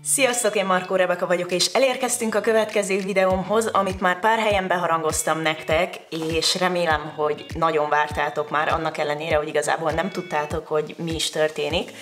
Sziasztok, én Markó Rebeka vagyok, és elérkeztünk a következő videómhoz, amit már pár helyen beharangoztam nektek, és remélem, hogy nagyon vártátok már, annak ellenére, hogy igazából nem tudtátok, hogy mi is történik.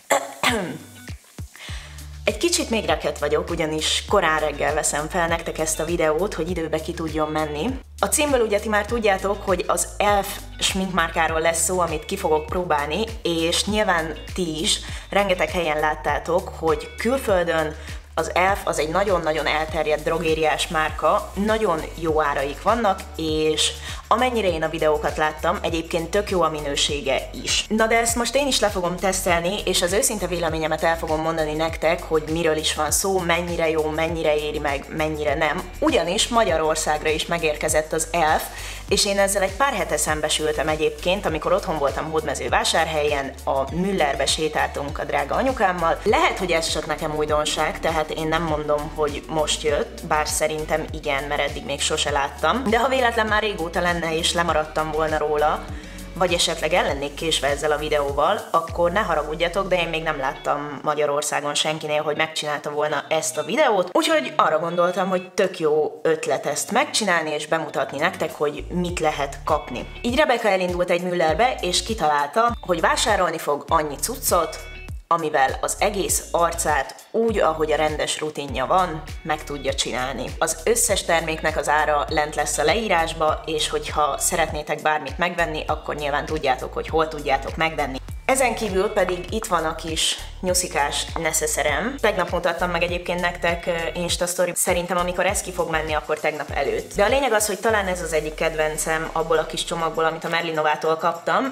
Egy kicsit még rekedt vagyok, ugyanis korán reggel veszem fel nektek ezt a videót, hogy időbe ki tudjon menni. A címből ugye ti már tudjátok, hogy az ELF sminkmárkáról lesz szó, amit ki fogok próbálni, és nyilván ti is rengeteg helyen láttátok, hogy külföldön az ELF az egy nagyon-nagyon elterjedt drogériás márka, nagyon jó áraik vannak, és amennyire én a videókat láttam, egyébként tök jó a minősége is. Na de ezt most én is le fogom tesztelni, és az őszinte véleményemet el fogom mondani nektek, hogy miről is van szó, mennyire jó, mennyire éri meg, mennyire nem. Ugyanis Magyarországra is megérkezett az ELF, és én ezzel egy pár hete szembesültem egyébként, amikor otthon voltam Hódmezővásárhelyen, a Müllerbe sétáltunk a drága anyukámmal. Lehet, hogy ez csak nekem újdonság, tehát én nem mondom, hogy most jött, bár szerintem igen, mert eddig még sose láttam. De ha véletlen már régóta lenne és lemaradtam volna róla, vagy esetleg el lennék késve ezzel a videóval, akkor ne haragudjatok, de én még nem láttam Magyarországon senkinél, hogy megcsinálta volna ezt a videót, úgyhogy arra gondoltam, hogy tök jó ötlet ezt megcsinálni és bemutatni nektek, hogy mit lehet kapni. Így Rebeka elindult egy Müllerbe, és kitalálta, hogy vásárolni fog annyi cuccot, amivel az egész arcát úgy, ahogy a rendes rutinja van, meg tudja csinálni. Az összes terméknek az ára lent lesz a leírásba, és hogyha szeretnétek bármit megvenni, akkor nyilván tudjátok, hogy hol tudjátok megvenni. Ezen kívül pedig itt van a kis nyuszikás neszeszerem. Tegnap mutattam meg egyébként nektek Insta Story, szerintem amikor ez ki fog menni, akkor tegnap előtt. De a lényeg az, hogy talán ez az egyik kedvencem abból a kis csomagból, amit a Merlinovától kaptam,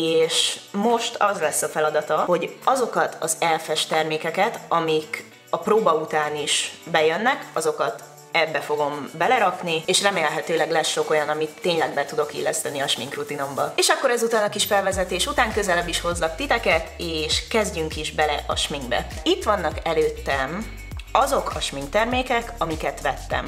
és most az lesz a feladata, hogy azokat az elfes termékeket, amik a próba után is bejönnek, azokat ebbe fogom belerakni, és remélhetőleg lesz sok olyan, amit tényleg be tudok illeszteni a sminkrutinomba. És akkor ezután a kis felvezetés után közelebb is hozlak titeket, és kezdjünk is bele a sminkbe. Itt vannak előttem azok a sminktermékek, amiket vettem.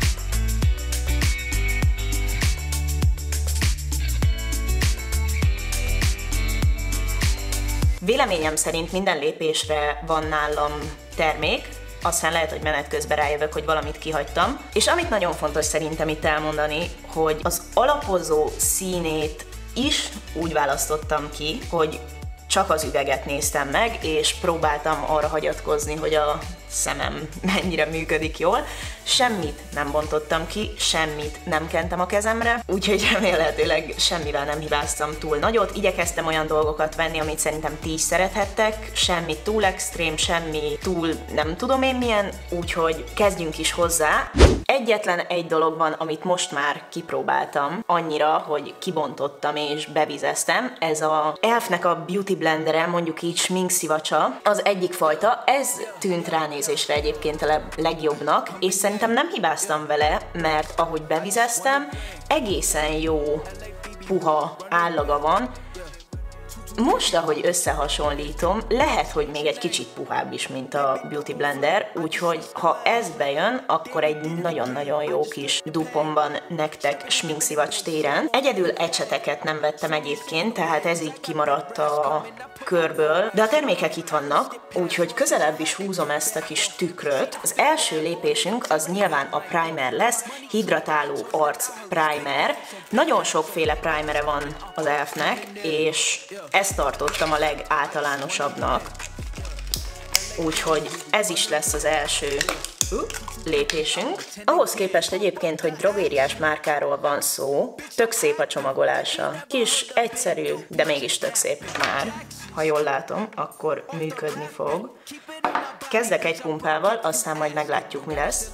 Véleményem szerint minden lépésre van nálam termék, aztán lehet, hogy menet közben rájövök, hogy valamit kihagytam. És amit nagyon fontos szerintem itt elmondani, hogy az alapozó színét is úgy választottam ki, hogy csak az üveget néztem meg, és próbáltam arra hagyatkozni, hogy a szemem mennyire működik jól. Semmit nem bontottam ki, semmit nem kentem a kezemre, úgyhogy remélhetőleg semmivel nem hibáztam túl nagyot. Igyekeztem olyan dolgokat venni, amit szerintem ti is szerethettek, semmi túl extrém, semmi túl nem tudom én milyen, úgyhogy kezdjünk is hozzá. Egyetlen egy dolog van, amit most már kipróbáltam, annyira, hogy kibontottam és bevizeztem. Ez a ELF-nek a Beauty Blendere, mondjuk így sminkszivacsa, az egyik fajta. Ez tűnt ránézésre egyébként a legjobbnak, és szerintem nem hibáztam vele, mert ahogy bevizeztem, egészen jó puha állaga van. Most, ahogy összehasonlítom, lehet, hogy még egy kicsit puhább is, mint a Beauty Blender, úgyhogy ha ez bejön, akkor egy nagyon-nagyon jó kis dupom van nektek sminkszivacs téren. Egyedül ecseteket nem vettem egyébként, tehát ez így kimaradt a körből, de a termékek itt vannak, úgyhogy közelebb is húzom ezt a kis tükröt. Az első lépésünk az nyilván a primer lesz, hidratáló arc primer. Nagyon sokféle primere van az ELF-nek, és ezt tartottam a legáltalánosabbnak. Úgyhogy ez is lesz az első lépésünk. Ahhoz képest egyébként, hogy drogériás márkáról van szó, tök szép a csomagolása. Kis, egyszerű, de mégis tök szép már. Ha jól látom, akkor működni fog. Kezdek egy pumpával, aztán majd meglátjuk, mi lesz.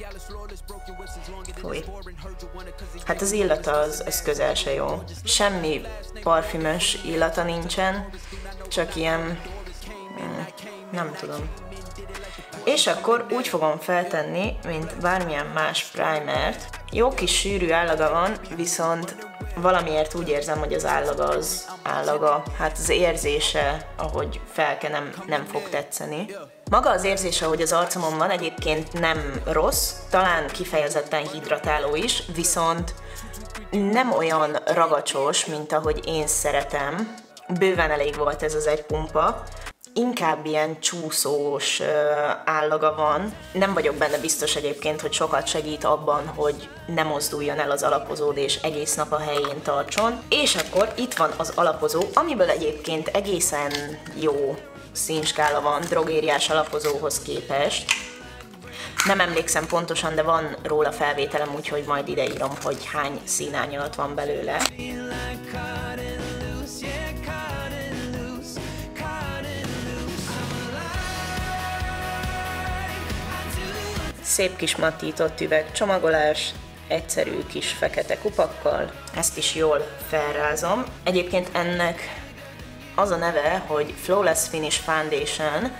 Fúj. Hát az illata az közel se jó. Semmi parfümös illata nincsen, csak ilyen... nem tudom. És akkor úgy fogom feltenni, mint bármilyen más primert. Jó kis sűrű állaga van, viszont valamiért úgy érzem, hogy az állaga, hát az érzése, ahogy felkenem, nem fog tetszeni. Maga az érzése, hogy az arcomon van, egyébként nem rossz, talán kifejezetten hidratáló is, viszont nem olyan ragacsos, mint ahogy én szeretem. Bőven elég volt ez az egy pumpa. inkább ilyen csúszós állaga van. Nem vagyok benne biztos egyébként, hogy sokat segít abban, hogy ne mozduljon el az alapozód és egész nap a helyén tartson. És akkor itt van az alapozó, amiből egyébként egészen jó színskála van drogériás alapozóhoz képest. Nem emlékszem pontosan, de van róla felvételem, úgyhogy majd ideírom, hogy hány színárnyalat van belőle. Szép kis mattított üvegcsomagolás, egyszerű kis fekete kupakkal. Ezt is jól felrázom. Egyébként ennek az a neve, hogy Flawless Finish Foundation.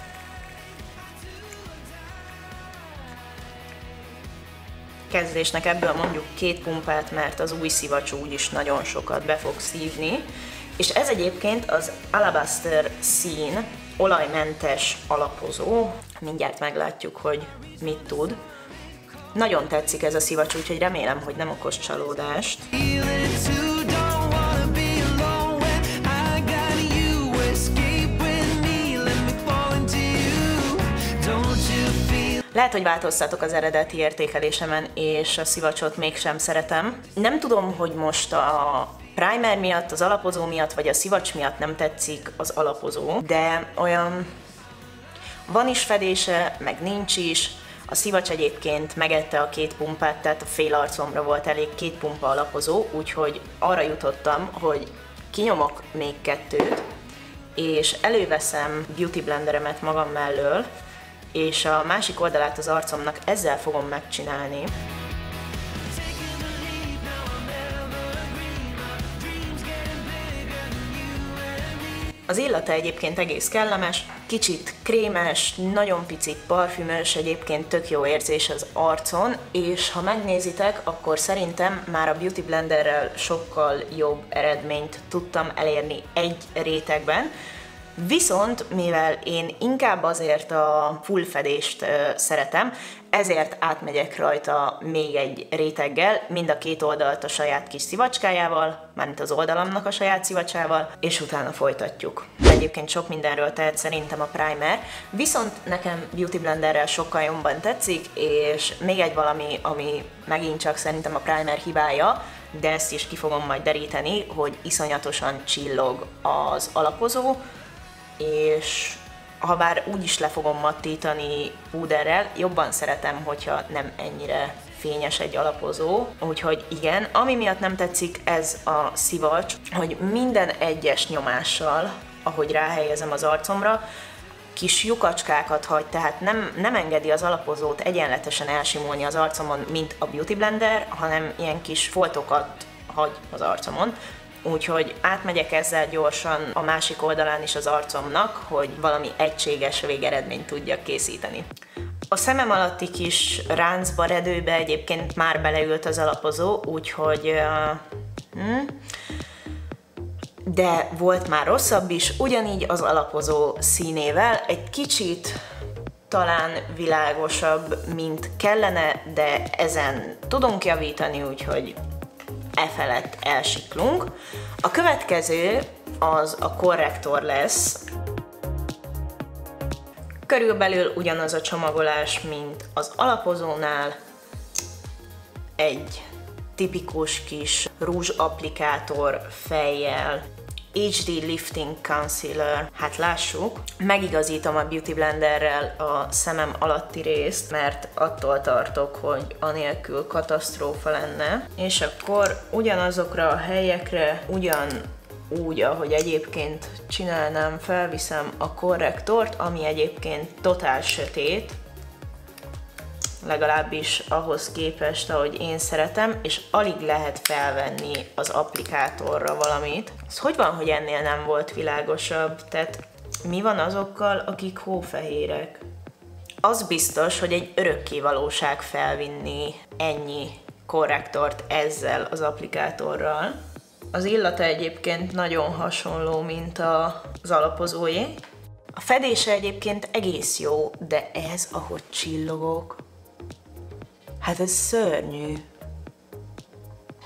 Kezdésnek ebből mondjuk 2 pumpát, mert az új szivacs úgyis nagyon sokat be fog szívni. És ez egyébként az Alabaster Scene olajmentes alapozó. Mindjárt meglátjuk, hogy mit tud. Nagyon tetszik ez a szivacs, úgyhogy remélem, hogy nem okoz csalódást. Lehet, hogy változtatok az eredeti értékelésemen, és a szivacsot mégsem szeretem. Nem tudom, hogy most a primer miatt, az alapozó miatt, vagy a szivacs miatt nem tetszik az alapozó, de olyan van is fedése, meg nincs is. A szivacs egyébként megette a 2 pumpát, tehát a fél arcomra volt elég 2 pumpa alapozó, úgyhogy arra jutottam, hogy kinyomok még 2-t, és előveszem beauty blenderemet magam mellől, és a másik oldalát az arcomnak ezzel fogom megcsinálni. Az illata egyébként egész kellemes, kicsit krémes, nagyon picit parfümös, egyébként tök jó érzés az arcon, és ha megnézitek, akkor szerintem már a Beauty Blenderrel sokkal jobb eredményt tudtam elérni egy rétegben. Viszont, mivel én inkább azért a full fedést szeretem, ezért átmegyek rajta még egy réteggel, mind a 2 oldalt a saját kis szivacskájával, mármint az oldalamnak a saját szivacsával, és utána folytatjuk. Egyébként sok mindenről tehet szerintem a primer, viszont nekem Beauty Blenderrel sokkal jobban tetszik, és még egy valami, ami megint csak szerintem a primer hibája, de ezt is ki fogom majd deríteni, hogy iszonyatosan csillog az alapozó, és ha bár úgy is le fogom mattítani púderrel, jobban szeretem, hogyha nem ennyire fényes egy alapozó. Úgyhogy igen, ami miatt nem tetszik ez a szivacs, hogy minden egyes nyomással, ahogy ráhelyezem az arcomra, kis lyukacskákat hagy, tehát nem engedi az alapozót egyenletesen elsimulni az arcomon, mint a Beauty Blender, hanem ilyen kis foltokat hagy az arcomon. Úgyhogy átmegyek ezzel gyorsan a másik oldalán is az arcomnak, hogy valami egységes végeredményt tudjak készíteni. A szemem alatti kis ráncba, redőbe egyébként már beleült az alapozó, úgyhogy... De volt már rosszabb is, ugyanígy az alapozó színével, egy kicsit talán világosabb, mint kellene, de ezen tudunk javítani, úgyhogy e felett elsiklunk. A következő az a korrektor lesz. Körülbelül ugyanaz a csomagolás, mint az alapozónál. Egy tipikus kis rúzsapplikátor fejjel, HD Lifting Concealer. Hát lássuk, megigazítom a Beauty Blenderrel a szemem alatti részt, mert attól tartok, hogy anélkül katasztrófa lenne. És akkor ugyanazokra a helyekre, ugyanúgy, ahogy egyébként csinálnám, felviszem a korrektort, ami egyébként totál sötét, legalábbis ahhoz képest, ahogy én szeretem, és alig lehet felvenni az applikátorra valamit. Ez hogy van, hogy ennél nem volt világosabb? Tehát mi van azokkal, akik hófehérek? Az biztos, hogy egy örökkévalóság felvinni ennyi korrektort ezzel az applikátorral. Az illata egyébként nagyon hasonló, mint az alapozóé. A fedése egyébként egész jó, de ez, ahogy csillogok, hát ez szörnyű.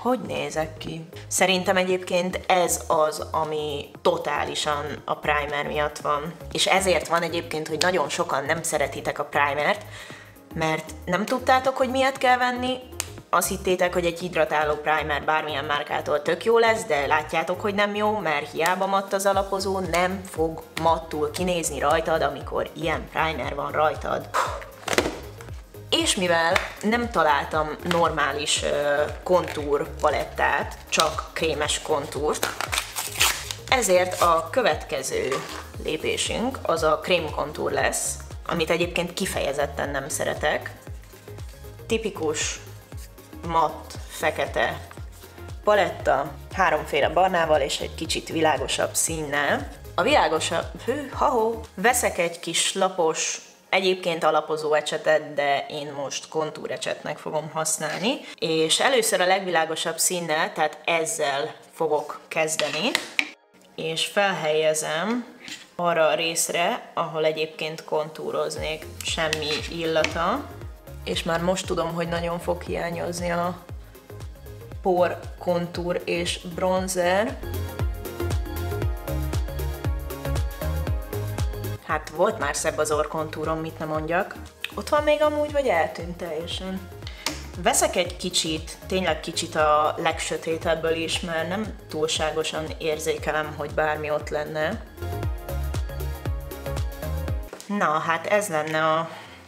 Hogy nézek ki? Szerintem egyébként ez az, ami totálisan a primer miatt van. És ezért van egyébként, hogy nagyon sokan nem szeretitek a primert, mert nem tudtátok, hogy miért kell venni, azt hittétek, hogy egy hidratáló primer bármilyen márkától tök jó lesz, de látjátok, hogy nem jó, mert hiába matt az alapozó, nem fog mattul kinézni rajtad, amikor ilyen primer van rajtad. És mivel nem találtam normális kontúr palettát, csak krémes kontúrt, ezért a következő lépésünk az a krém kontúr lesz, amit egyébként kifejezetten nem szeretek. Tipikus matt, fekete paletta, háromféle barnával és egy kicsit világosabb színnel. A világosabb, veszek egy kis lapos, egyébként alapozó ecsetet, de én most kontúrecsetnek fogom használni, és először a legvilágosabb színnel, tehát ezzel fogok kezdeni, és felhelyezem arra a részre, ahol egyébként kontúroznék, semmi illata, és már most tudom, hogy nagyon fog hiányozni a por, kontúr és bronzer. Hát volt már szebb az orrkontúrom, mit ne mondjak. Ott van még amúgy, vagy eltűnt teljesen? Veszek egy kicsit, tényleg kicsit a legsötétebből is, mert nem túlságosan érzékelem, hogy bármi ott lenne. Na, hát ez lenne a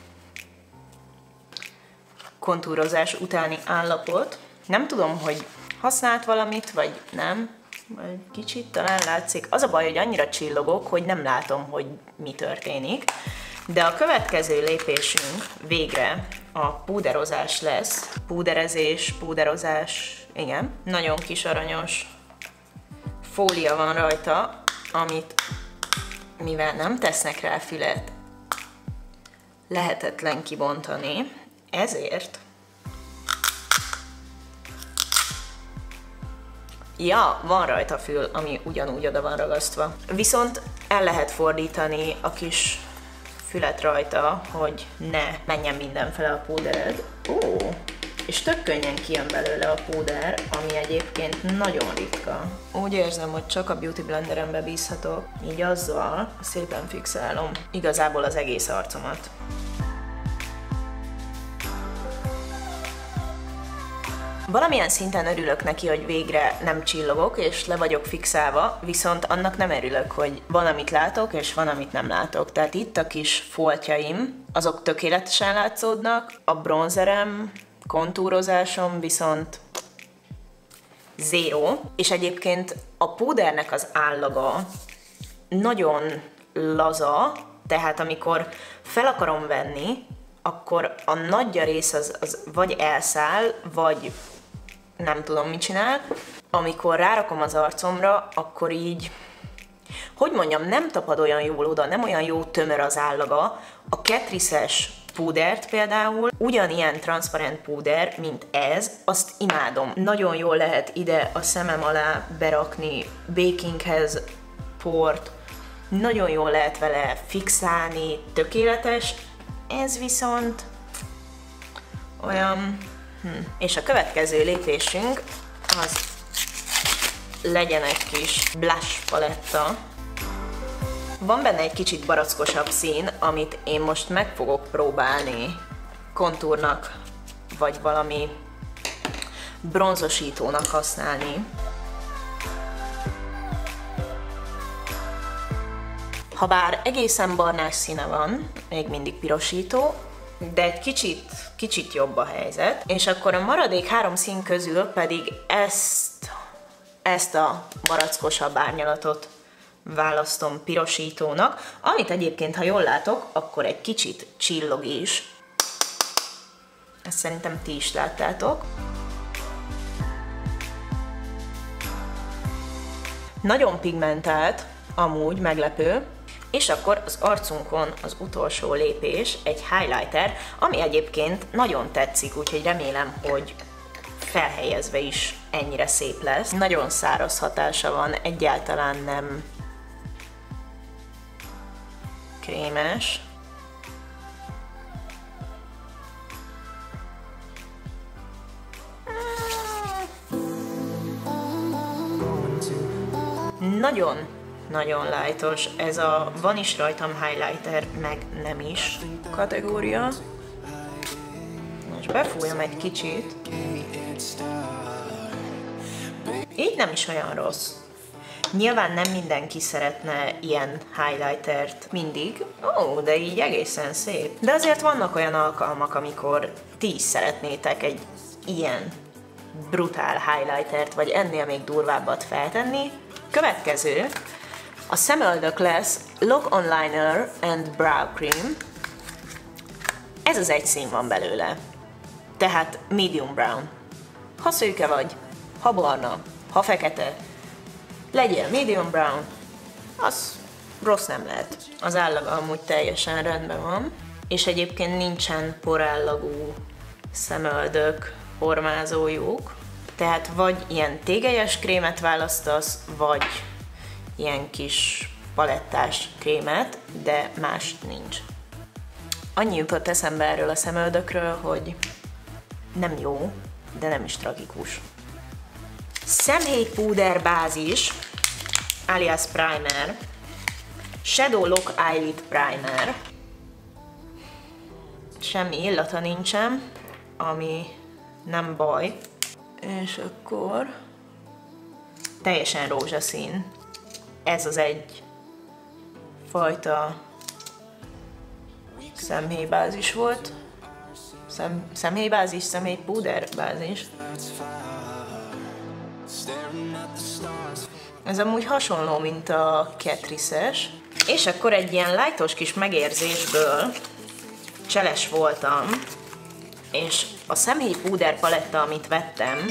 kontúrozás utáni állapot. Nem tudom, hogy használt valamit, vagy nem. Vagy kicsit talán látszik. Az a baj, hogy annyira csillogok, hogy nem látom, hogy mi történik. De a következő lépésünk végre a púderozás lesz. Púderozás, igen. Nagyon kis aranyos fólia van rajta, amit mivel nem tesznek rá fület, lehetetlen kibontani. Ezért ja, van rajta fül, ami ugyanúgy oda van ragasztva. Viszont el lehet fordítani a kis fület rajta, hogy ne menjen mindenfele a púdered. Ó, és tök könnyen kijön belőle a púder, ami egyébként nagyon ritka. Úgy érzem, hogy csak a Beauty Blenderembe bízhatok, így azzal szépen fixálom igazából az egész arcomat. Valamilyen szinten örülök neki, hogy végre nem csillogok, és le vagyok fixálva, viszont annak nem örülök, hogy van, amit látok, és van, amit nem látok. Tehát itt a kis foltjaim, azok tökéletesen látszódnak, a bronzerem, kontúrozásom viszont zéró, és egyébként a púdernek az állaga nagyon laza, tehát amikor fel akarom venni, akkor a nagyja rész az vagy elszáll, vagy nem tudom, mit csinál. Amikor rárakom az arcomra, akkor így, hogy mondjam, nem tapad olyan jól oda, nem olyan jó tömör az állaga. A Catrice-es púdert például, ugyanilyen transzparent púder, mint ez, azt imádom. Nagyon jól lehet ide a szemem alá berakni bakinghez port, nagyon jól lehet vele fixálni, tökéletes. Ez viszont olyan... És a következő lépésünk az legyen egy kis blush paletta. Van benne egy kicsit barackosabb szín, amit én most meg fogok próbálni kontúrnak, vagy valami bronzosítónak használni. Habár egészen barnás színe van, még mindig pirosító, de egy kicsit jobb a helyzet. És akkor a maradék 3 szín közül pedig ezt a barackosabb árnyalatot választom pirosítónak, amit egyébként, ha jól látok, akkor egy kicsit csillog is. Ezt szerintem ti is láttátok. Nagyon pigmentált, amúgy meglepő. És akkor az arcunkon az utolsó lépés, egy highlighter, ami egyébként nagyon tetszik, úgyhogy remélem, hogy felhelyezve is ennyire szép lesz. Nagyon száraz hatása van, egyáltalán nem krémes. nagyon lightos. Ez a van is rajtam highlighter, meg nem is kategória. Most befújom egy kicsit. Így nem is olyan rossz. Nyilván nem mindenki szeretne ilyen highlightert mindig. Ó, de így egészen szép. De azért vannak olyan alkalmak, amikor ti is szeretnétek egy ilyen brutál highlightert, vagy ennél még durvábbat feltenni. Következő, a szemöldök lesz Lock On Liner and Brow Cream. Ez az egy szín van belőle. Tehát medium brown. Ha szőke vagy, ha barna, ha fekete, legyél medium brown, az rossz nem lehet. Az állaga amúgy teljesen rendben van, és egyébként nincsen porállagú szemöldök formázójuk, tehát vagy ilyen tégelyes krémet választasz, vagy ilyen kis palettás krémet, de más nincs. Annyi jutott eszembe erről a szemöldökről, hogy nem jó, de nem is tragikus. Szemhéjpúder bázis, alias primer, Shadow Lock Eyelid Primer. Semmi illata nincsen, ami nem baj. És akkor teljesen rózsaszín. Ez az egy fajta szemhéjbázis volt. Szemhéjbázis, szemhéjpúder bázis. Ez amúgy hasonló, mint a Catrice-es. És akkor egy ilyen lightos kis megérzésből cseles voltam, és a szemhéjpúder paletta, amit vettem,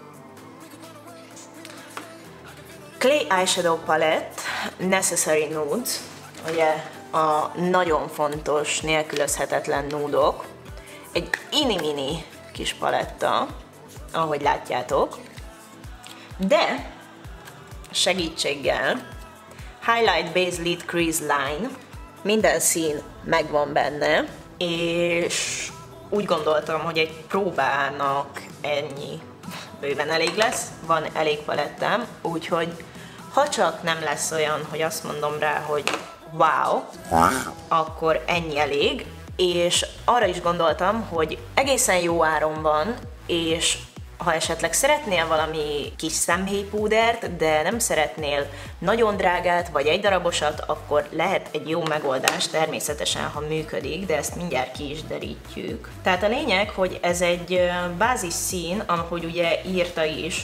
Clay Eyeshadow Palette, Necessary Nudes, ugye a nagyon fontos, nélkülözhetetlen núdok, egy mini kis paletta, ahogy látjátok, de segítséggel Highlight Base Lid Crease Line, minden szín megvan benne, és úgy gondoltam, hogy egy próbának ennyi bőven elég lesz, van elég palettám, úgyhogy ha csak nem lesz olyan, hogy azt mondom rá, hogy wow, akkor ennyi elég, és arra is gondoltam, hogy egészen jó áron van, és ha esetleg szeretnél valami kis szemhéjpúdert, de nem szeretnél nagyon drágát, vagy egy darabosat, akkor lehet egy jó megoldás, természetesen, ha működik, de ezt mindjárt ki is derítjük. Tehát a lényeg, hogy ez egy bázis szín, ahogy ugye írta is.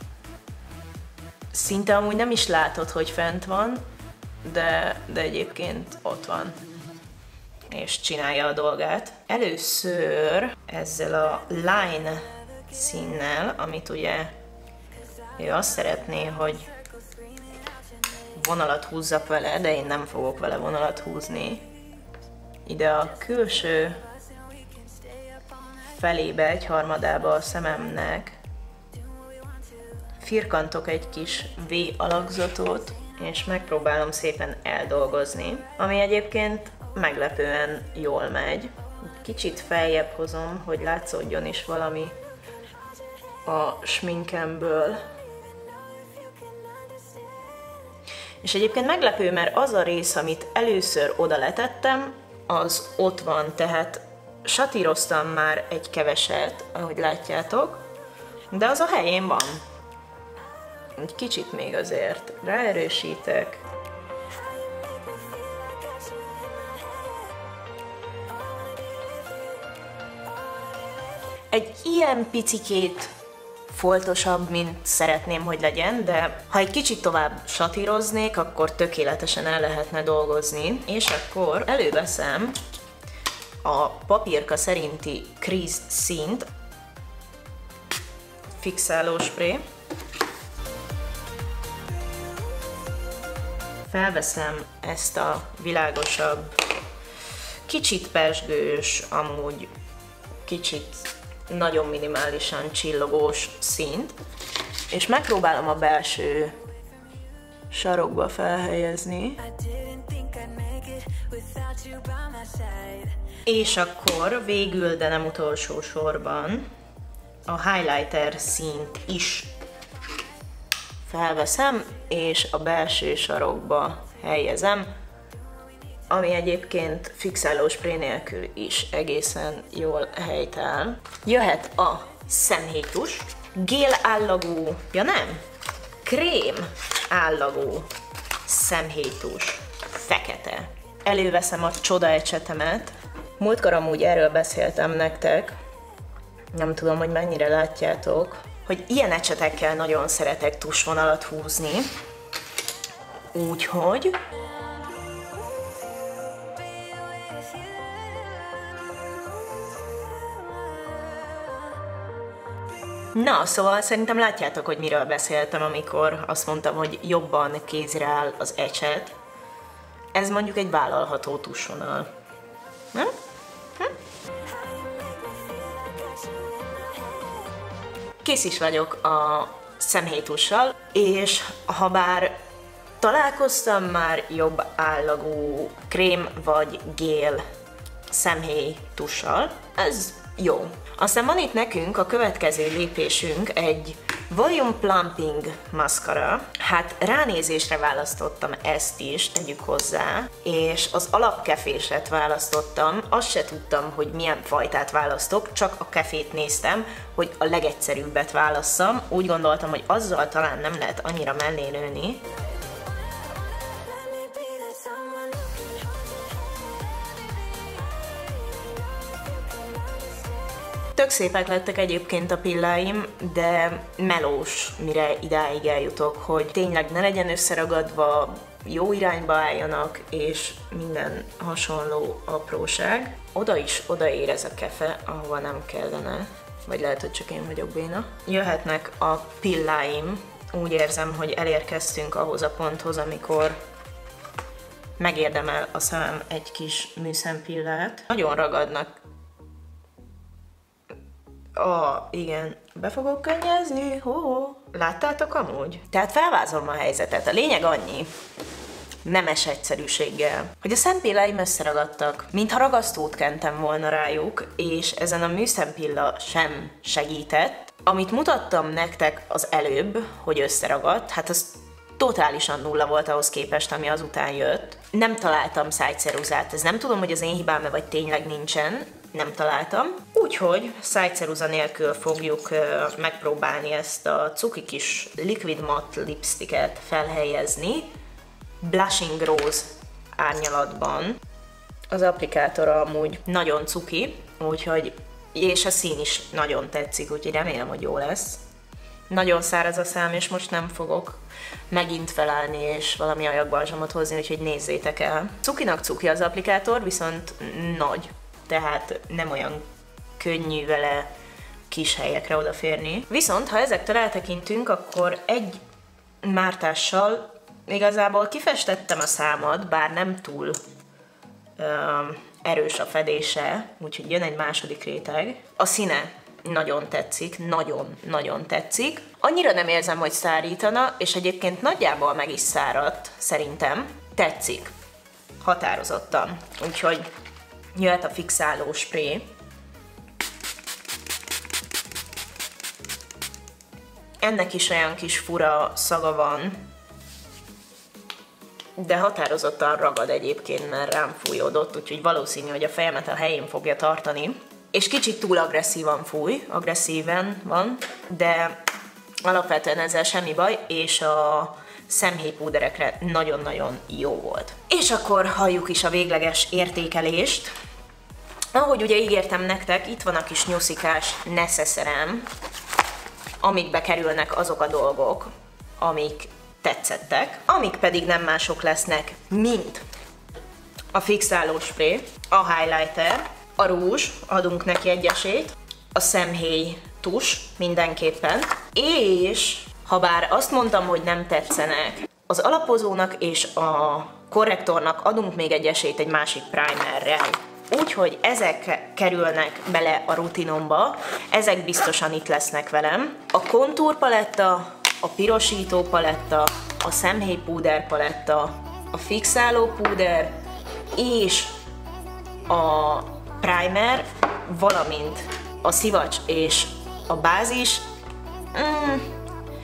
Szinte amúgy nem is látod, hogy fent van, de egyébként ott van, és csinálja a dolgát. Először ezzel a line színnel, amit ugye ő azt szeretné, hogy vonalat húzzak vele, de én nem fogok vele vonalat húzni. Ide a külső felébe, egy harmadába a szememnek firkantok egy kis V alakzatot, és megpróbálom szépen eldolgozni, ami egyébként meglepően jól megy. Kicsit feljebb hozom, hogy látszódjon is valami a sminkemből. És egyébként meglepő, mert az a rész, amit először oda letettem, az ott van, tehát satíroztam már egy keveset, ahogy látjátok, de az a helyén van. Egy kicsit még azért ráerősítek. Egy ilyen picikét foltosabb, mint szeretném, hogy legyen, de ha egy kicsit tovább satíroznék, akkor tökéletesen el lehetne dolgozni. És akkor előveszem a papírka szerinti crease színt, fixáló spré. Felveszem ezt a világosabb, kicsit pezsgős, amúgy kicsit nagyon minimálisan csillogós színt, és megpróbálom a belső sarokba felhelyezni. És akkor végül, de nem utolsó sorban, a highlighter színt is felveszem, és a belső sarokba helyezem, ami egyébként fixáló spré nélkül is egészen jól helytáll. Jöhet a szemhéjtus, gél állagú, ja nem, krém állagú szemhéjtus, fekete. Előveszem a csoda ecsetemet. Múltkor amúgy erről beszéltem nektek, nem tudom, hogy mennyire látjátok, hogy ilyen ecsetekkel nagyon szeretek tusvonalat húzni, úgyhogy na, szóval szerintem látjátok, hogy miről beszéltem, amikor azt mondtam, hogy jobban kézre áll az ecset. Ez mondjuk egy vállalható tusvonal. Nem? Kész is vagyok a szemhéjtussal, és ha bár találkoztam már jobb állagú krém vagy gél szemhéjtussal, ez jó. Aztán van itt nekünk a következő lépésünk egy Volume Plumping Mascara. Hát ránézésre választottam ezt is, tegyük hozzá, és az alapkeféset választottam, azt se tudtam, hogy milyen fajtát választok, csak a kefét néztem, hogy a legegyszerűbbet válasszam. Úgy gondoltam, hogy azzal talán nem lehet annyira mellé nőni. Tök szépek lettek egyébként a pilláim, de melós, mire idáig eljutok, hogy tényleg ne legyen összeragadva, jó irányba álljanak, és minden hasonló apróság. Oda is odaér ez a kefe, ahova nem kellene, vagy lehet, hogy csak én vagyok béna. Jöhetnek a pilláim, úgy érzem, hogy elérkeztünk ahhoz a ponthoz, amikor megérdemel a szemem egy kis műszempillát. Nagyon ragadnak. Igen, be fogok könnyezni, Láttátok amúgy? Tehát felvázolom a helyzetet. A lényeg annyi, nemes egyszerűséggel, hogy a szempilláim összeragadtak, mintha ragasztót kentem volna rájuk, és ezen a műszempilla sem segített. Amit mutattam nektek az előbb, hogy összeragadt, hát az totálisan nulla volt ahhoz képest, ami azután jött. Nem találtam szájceruzát, ez nem tudom, hogy az én hibám-e, vagy tényleg nincsen, nem találtam. Úgyhogy szájceruza nélkül fogjuk megpróbálni ezt a cuki kis Liquid Matte lipsticket felhelyezni Blushing Rose árnyalatban. Az applikátora amúgy nagyon cuki, úgyhogy, és a szín is nagyon tetszik, úgyhogy remélem, hogy jó lesz. Nagyon száraz a szám, és most nem fogok megint felállni és valami ajakbalzsamot hozni, úgyhogy nézzétek el. Cukinak cuki az applikátor, viszont nagy. Tehát nem olyan könnyű vele kis helyekre odaférni. Viszont, ha ezektől eltekintünk, akkor egy mártással igazából kifestettem a számat, bár nem túl erős a fedése, úgyhogy jön egy második réteg. A színe nagyon tetszik, nagyon tetszik. Annyira nem érzem, hogy szárítana, és egyébként nagyjából meg is száradt, szerintem. Tetszik. Határozottan. Úgyhogy jöhet a fixáló spré. Ennek is olyan kis fura szaga van, de határozottan ragad egyébként, mert rám fújódott, úgyhogy valószínű, hogy a fejemet a helyén fogja tartani. És kicsit túl agresszíven van, de alapvetően ezzel semmi baj, és a szemhéjpúderekre nagyon-nagyon jó volt. És akkor halljuk is a végleges értékelést. Ahogy ugye ígértem nektek, itt van a kis nyuszikás neszeszerem, amikbe kerülnek azok a dolgok, amik tetszettek, amik pedig nem mások lesznek, mint a fixáló spré, a highlighter, a rúzs, adunk neki egy esélyt, a szemhéj tus mindenképpen, és ha bár azt mondtam, hogy nem tetszenek, az alapozónak és a korrektornak adunk még egy esélyt egy másik primerre. Úgyhogy ezek kerülnek bele a rutinomba, ezek biztosan itt lesznek velem. A kontúrpaletta, a pirosító paletta, a szemhéjpúder paletta, a fixáló púder és a primer, valamint a szivacs és a bázis.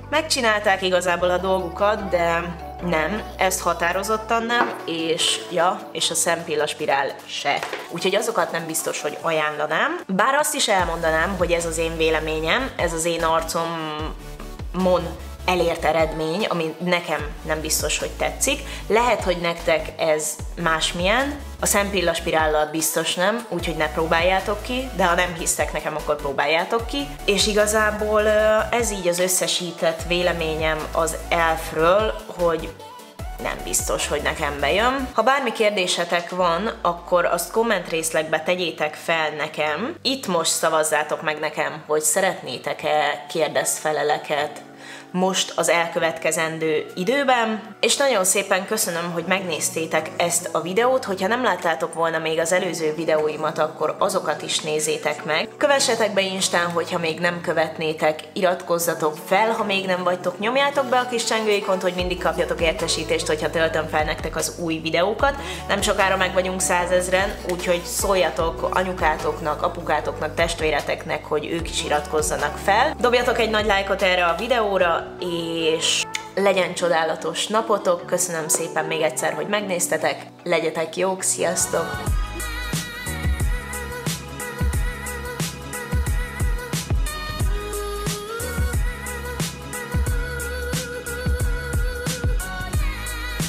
megcsinálták igazából a dolgukat, de nem, ezt határozottan nem, és a szempillaspirál se. Úgyhogy azokat nem biztos, hogy ajánlanám. Bár azt is elmondanám, hogy ez az én véleményem, ez az én arcomon elért eredmény, ami nekem nem biztos, hogy tetszik. Lehet, hogy nektek ez másmilyen, a szempillaspirállal biztos nem, úgyhogy ne próbáljátok ki, de ha nem hisztek nekem, akkor próbáljátok ki. És igazából ez így az összesített véleményem az Elfről, hogy nem biztos, hogy nekem bejön. Ha bármi kérdésetek van, akkor azt kommentrészlegbe tegyétek fel nekem. Itt most szavazzátok meg nekem, hogy szeretnétek-e kérdezfeleleket most az elkövetkezendő időben, és nagyon szépen köszönöm, hogy megnéztétek ezt a videót. Hogyha nem láttátok volna még az előző videóimat, akkor azokat is nézzétek meg. Kövessetek be Instán, hogyha még nem követnétek, iratkozzatok fel, ha még nem vagytok, nyomjátok be a kis csengőikont, hogy mindig kapjatok értesítést, hogyha töltöm fel nektek az új videókat. Nem sokára meg vagyunk 100 000-en, úgyhogy szóljatok anyukátoknak, apukátoknak, testvéreteknek, hogy ők is iratkozzanak fel. Dobjatok egy nagy lájkot erre a videóra, és legyen csodálatos napotok, köszönöm szépen még egyszer, hogy megnéztetek, legyetek jók, sziasztok!